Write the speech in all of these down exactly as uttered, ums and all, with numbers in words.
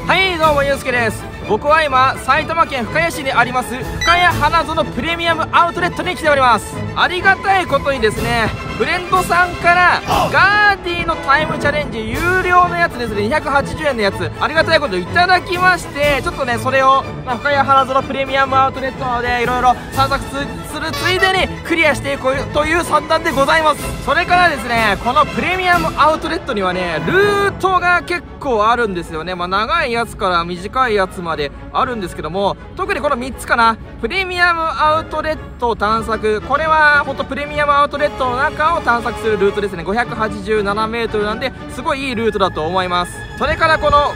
はい、どうもゆうすけです。僕は今埼玉県深谷市にあります深谷花園プレミアムアウトレットに来ております。ありがたいことにですね、フレンドさんからガーディのタイムチャレンジ有料のやつですね、にひゃくはちじゅうえんのやつ、ありがたいこといただきまして、ちょっとねそれを、まあ、深谷花園プレミアムアウトレットでいろいろ散策するついでにクリアしていこうという算段でございます。それからですね、このプレミアムアウトレットにはねルートが結構あるんですよね。まあ、長いやつから短いやつまであるんですけども、特にこのみっつかな、プレミアムアウトレット探索、これは本当プレミアムアウトレットの中を探索するルートですね。ごひゃくはちじゅうななメートルなんで、すごいいいルートだと思います。それからこの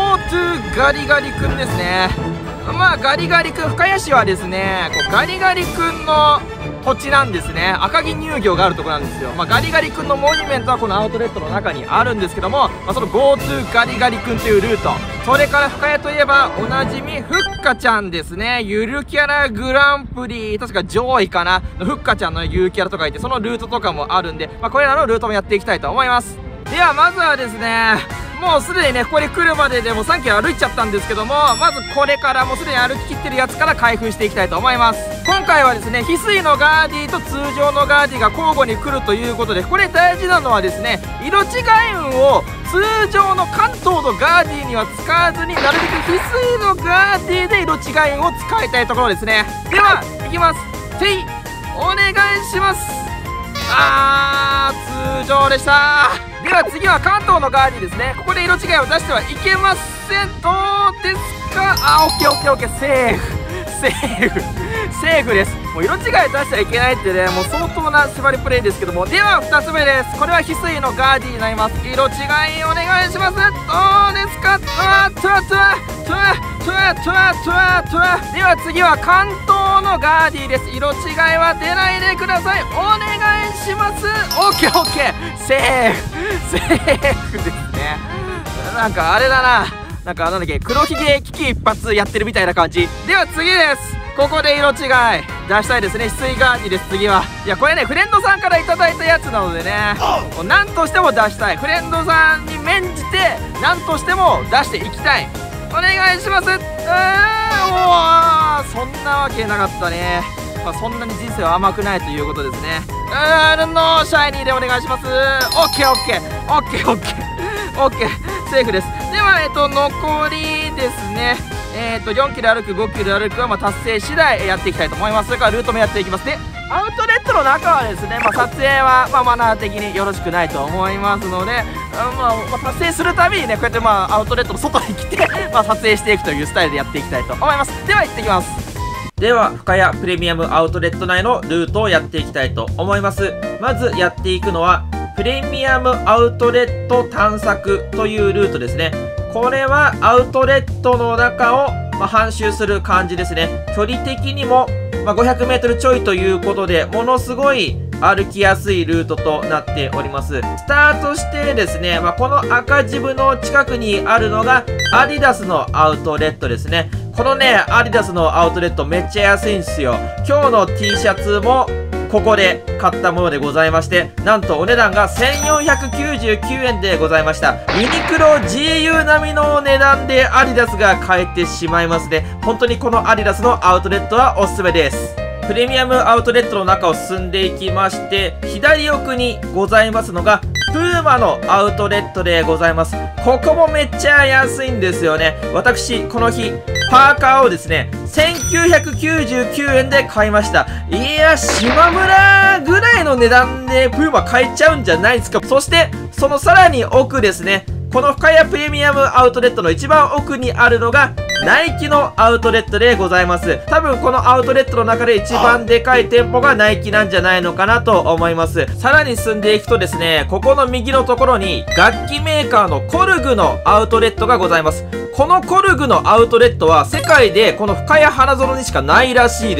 GoTo ガリガリ君ですね。まあガリガリ君、深谷市はですねこうガリガリ君の土地なんですね。赤城乳業があるところなんですよ。まあ、ガリガリ君のモニュメントはこのアウトレットの中にあるんですけども、まあ、その GoTo ガリガリ君というルート、それから深谷といえばおなじみふっかちゃんですね。ゆるキャラグランプリ確か上位かなふっかちゃんのゆるキャラとかいて、そのルートとかもあるんで、まあ、これらのルートもやっていきたいと思います。ではまずはですね、もうすでにねここに来るまででもさんキロ歩いちゃったんですけども、まずこれからもうすでに歩ききってるやつから開封していきたいと思います。今回はですね翡翠のガーディと通常のガーディが交互に来るということで、これ大事なのはですね、色違い運を通常の関東のガーディには使わずに、なるべく翡翠のガーディで色違い運を使いたいところですね。ではいきます。ていお願いします。あー通常でした。では次は関東のガーディですね。ここで色違いを出してはいけません。どうですか。あーオッケーオッケーオッケー、セーフセーフセーフです。もう色違い出してはいけないってね、もう相当な縛りプレイですけども。ではふたつめです。これは翡翠のガーディになります。色違いお願いします。どうですか。トゥアトゥアトゥアトゥアトゥアトゥアトゥアトゥア。では次は関東のガーディです。色違いは出ないでください。お願いします。オッケーオッケー、セーフセーフですね。なんかあれだな、なんかなんだっけ、黒ひげ危機一髪やってるみたいな感じ。では次です。ここで色違い出したいですね。翡翠ガーディです。次は、いやこれねフレンドさんからいただいたやつなのでね、何としても出したい。フレンドさんに免じて何としても出していきたい。お願いします。あーおー、そんなわけなかったね。まあ、そんなに人生は甘くないということですね。うーんのシャイニーでお願いします。オッケーオッケーオッケーオッケーオッケー、セーフです。ではえっと残りですね、えー、とよんキロ歩くごキロ歩くはまあ達成次第やっていきたいと思います。それからルートもやっていきます。でアウトレットの中はですね、まあ、撮影はまあマナー的によろしくないと思いますので、あまあ、まあ達成するたびにねこうやってまあアウトレットの外に来てまあ撮影していくというスタイルでやっていきたいと思います。では行ってきます。では深谷プレミアムアウトレット内のルートをやっていきたいと思います。まずやっていくのはプレミアムアウトレット探索というルートですね。これはアウトレットの中を、まあ、半周する感じですね。距離的にも、まあ、ごひゃくメートルちょいということで、ものすごい歩きやすいルートとなっております。スタートしてですね、まあ、この赤字部の近くにあるのがアディダスのアウトレットですね。このねアディダスのアウトレットめっちゃ安いんですよ。今日の T シャツもここで買ったものでございまして、なんとお値段がせんよんひゃくきゅうじゅうきゅうえんでございました。ユニクロ ジーユー 並みの値段でアディダスが買えてしまいますね。本当にこのアディダスのアウトレットはおすすめです。プレミアムアウトレットの中を進んでいきまして、左奥にございますのがプーマのアウトレットでございます。ここもめっちゃ安いんですよね。私この日パーカーをですねせんきゅうひゃくきゅうじゅうきゅうえんで買いました。いや島村ぐらいの値段でプーマ買えちゃうんじゃないですか。そしてそのさらに奥ですね、この深谷プレミアムアウトレットの一番奥にあるのがナイキのアウトレットでございます。多分このアウトレットの中で一番でかい店舗がナイキなんじゃないのかなと思います。さらに進んでいくとですね、ここの右のところに楽器メーカーのコルグのアウトレットがございます。このコルグのアウトレットは世界でこの深谷花園にしかないらしいです。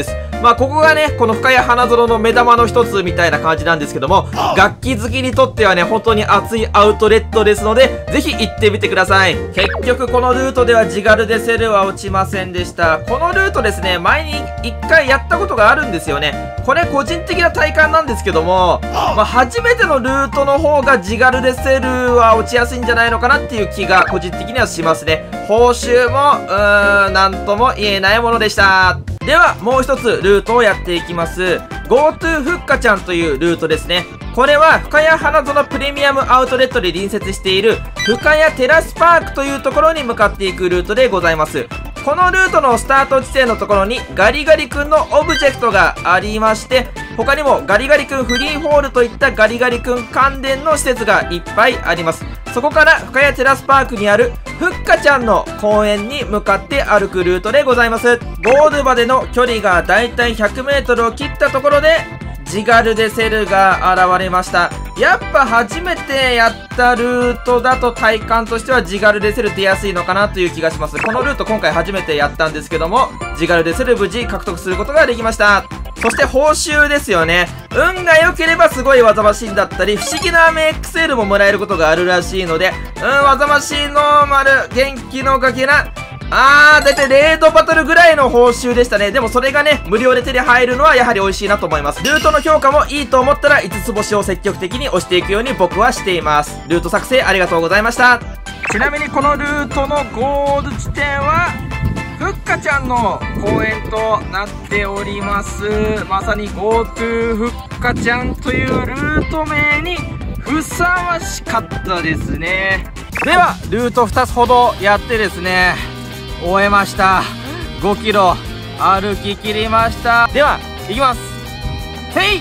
まあここがね、この深谷花園の目玉の一つみたいな感じなんですけども、楽器好きにとってはね、本当に熱いアウトレットですので、ぜひ行ってみてください。結局このルートではジガルデセルは落ちませんでした。このルートですね、前に一回やったことがあるんですよね。これ個人的な体感なんですけども、まあ初めてのルートの方がジガルデセルは落ちやすいんじゃないのかなっていう気が個人的にはしますね。報酬も、うーん、なんとも言えないものでした。では、もう一つルートをやっていきます。GoTo ふっかちゃんというルートですね。これは深谷花園プレミアムアウトレットで隣接している深谷テラスパークというところに向かっていくルートでございます。このルートのスタート地点のところにガリガリ君のオブジェクトがありまして、他にもガリガリ君フリーホールといったガリガリ君関連の施設がいっぱいあります。そこから深谷テラスパークにあるふっかちゃんの公園に向かって歩くルートでございます。ゴールまでの距離がだいたいひゃくメートルを切ったところでジガルデセルが現れました。やっぱ初めてやったルートだと体感としてはジガルデセル出やすいのかなという気がします。このルート今回初めてやったんですけども、ジガルデセル無事獲得することができました。そして報酬ですよね。運が良ければすごい技マシンだったり、不思議な雨 エックスエル ももらえることがあるらしいので、うん、技マシンノーマル、元気のかけら、あー、だいたいレードバトルぐらいの報酬でしたね。でもそれがね、無料で手に入るのはやはり美味しいなと思います。ルートの評価もいいと思ったらいつつ星を積極的に押していくように僕はしています。ルート作成ありがとうございました。ちなみにこのルートのゴール地点は、ふっかちゃんの公園となっております。まさに GoTo ふっかちゃんというルート名にふさわしかったですね。では、ルートふたつほどやってですね、終えました。ごキロ歩き切りました。では行きます。へい。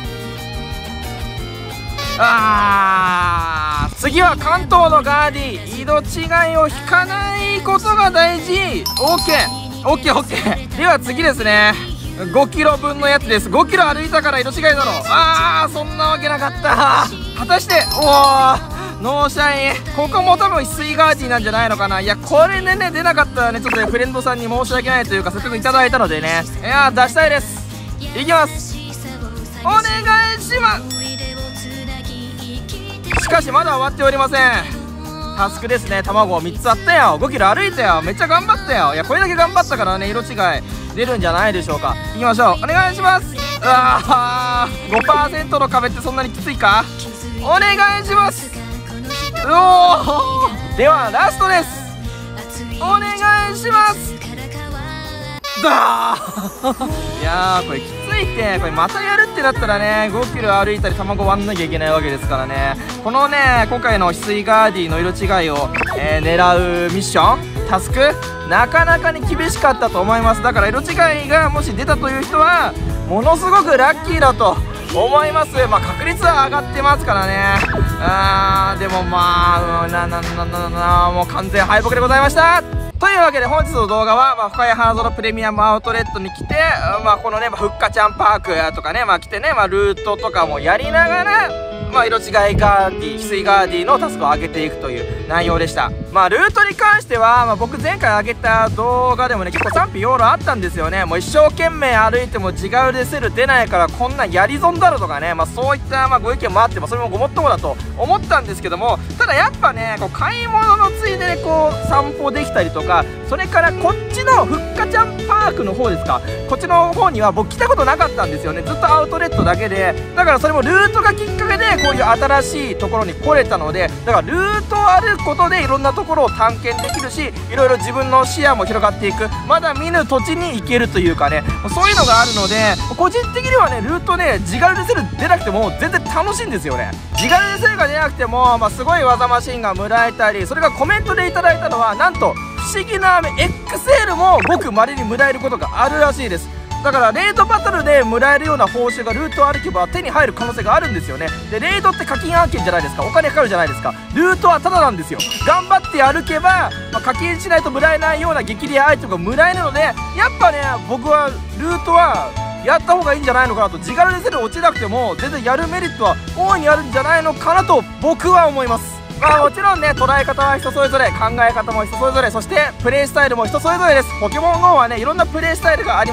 あー、次は関東のガーディ、色違いを引かないことが大事。 OK OK OK。 では次ですね、ごキロぶんのやつです。ごキロ歩いたから色違いだろ。あー、そんなわけなかった。果たして、おー、ノーシャイン。ここも多分翡翠ガーディなんじゃないのかな。いや、これでね、出なかったらね、ちょっとね、フレンドさんに申し訳ないというか、せっかくいただいたのでね、いやー、出したいです。いきます。お願いします。しかし、まだ終わっておりません。タスクですね。卵みっつあったよ。ごキロ歩いたよ。めっちゃ頑張ったよ。いや、これだけ頑張ったからね、色違い出るんじゃないでしょうか。いきましょう。お願いします。うわー、ごパーセント の壁ってそんなにきついか。お願いします。うおー、ではラストです。お願いします。だーいやー、これきついって。これまたやるってなったらね、ごキロ歩いたり卵割んなきゃいけないわけですからね。このね、今回の翡翠ガーディの色違いを、えー、狙うミッションタスク、なかなかに厳しかったと思います。だから色違いがもし出たという人はものすごくラッキーだと思います。まあ確率は上がってますからね。あー、でもまあ、な、な、な、な、な、もう完全敗北でございました。というわけで本日の動画は、まあ、深谷花園プレミアムアウトレットに来て、まあ、このね、まあ、ふっかちゃんパークとかね、まあ、来てね、まあ、ルートとかもやりながら、まあ、色違いガーディ、翡翠ガーディのタスクを上げていくという内容でした。まあ、ルートに関しては、まあ、僕前回上げた動画でもね、結構賛否両論あったんですよね。もう一生懸命歩いてもジガルデセル出ないからこんなんやり損だろとかね、まあ、そういったまあご意見もあって、もそれもごもっともだと思ったんですけども、ただやっぱね、こう買い物のついででこう散歩できたりとか、それからこっちのふっかちゃんパークの方ですか、こっちの方には僕来たことなかったんですよね。ずっとアウトレットだけで、だからそれもルートがきっかけでこういう新しいところに来れたので、だからルートを歩くことでいろんなところを探検できるし、いろいろ自分の視野も広がっていく、まだ見ぬ土地に行けるというかね、そういうのがあるので、個人的にはね、ルートね、ジガルデセル出なくても全然楽しいんですよね。ジガルデセルが出なくても、まあ、すごい技マシンがもらえたり、それがコメントでいただいたのはなんと不思議な飴 エックスエル も僕まれにもらえることがあるらしいです。だからレイドバトルでもらえるような報酬がルートを歩けば手に入る可能性があるんですよね。でレイドって課金案件じゃないですか、お金かかるじゃないですか。ルートはタダなんですよ。頑張って歩けば、まあ、課金しないともらえないような激レアアイテムがもらえるので、やっぱね、僕はルートはやった方がいいんじゃないのかなと。ジガルデセル落ちなくても全然やるメリットは大いにあるんじゃないのかなと僕は思います。まあもちろんね、捉え方は人それぞれ、考え方も人それぞれ、そしてプレイスタイルも人それぞれです。ポケモン ゴー はね、いろんなプレイスタイルがあります。好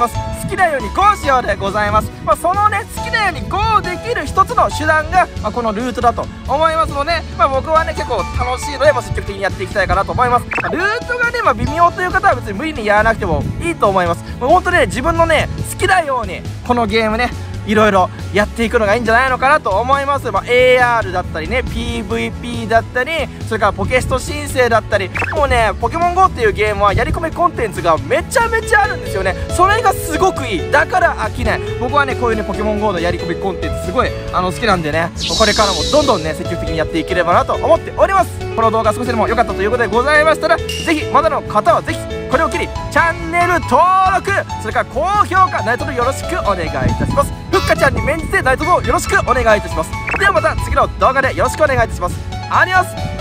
好きなように ゴー しようでございます。まあ、そのね好きなように ゴー できる一つの手段が、まあ、このルートだと思いますので、まあ、僕はね結構楽しいので、まあ、積極的にやっていきたいかなと思います。まあ、ルートがね、まあ、微妙という方は別に無理にやらなくてもいいと思います。まあ、本当にね自分のね好きなようにこのゲームねいろいろやっていくのがいいんじゃないのかなと思います。まあ、エーアール だったりね ピーブイピー だったり、それからポケスト申請だったり、もうねポケモン ゴー っていうゲームはやり込みコンテンツがめちゃめちゃあるんですよね。それがすごくいい。だから飽きない。僕はねこういうねポケモン ゴー のやり込みコンテンツすごいあの好きなんでね、これからもどんどんね積極的にやっていければなと思っております。この動画少しでも良かったということでございましたら、ぜひまだの方はぜひこれを機にチャンネル登録、それから高評価、ナイトのよろしくお願いいたします。ふっかちゃんに免じてナイトのよろしくお願いいたします。ではまた次の動画でよろしくお願いいたします。アディオス。